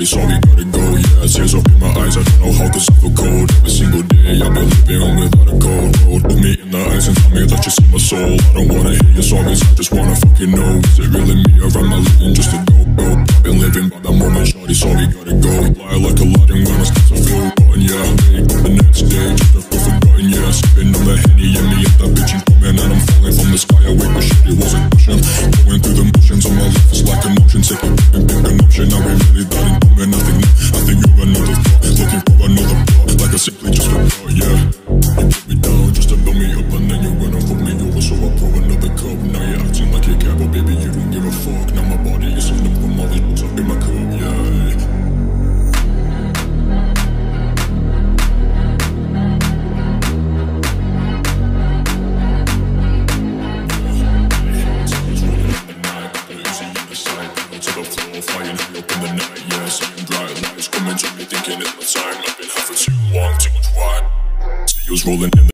so we gotta go. Yeah, tears up in my eyes, I don't know how, cause I feel cold. Every single day I've been living on without a cold road. Look me in the eyes and tell me that you see my soul. I don't wanna hear your stories, I just wanna fucking know. Is it really me or am I living just to go? I've been living by that moment, shorty, so we gotta go. Lie like a lot, and when I start to feel rotten, yeah. Wake up the next day, just to feel forgotten, yeah. Sipping on the Henny, and me and that bitch ain't coming. And I'm falling from the sky, I wake my shit, it wasn't pushing. Going through the motions on my life, it's like an ocean. Take it and pick an option, now we really got in common. I think you're another thought, looking for another plot. Like I simply just forgot, yeah. You put me down just to build me up, and then you went and fucked me over. So I pour another cup, now you're acting like you care, but baby you don't give a fuck. Now my body is on the from all these books up in my cup, yeah. Flying high up in the night, yeah. Seeing bright lights coming to me, thinking it's my time. I've been having too long, too much wine. Steel's rolling in the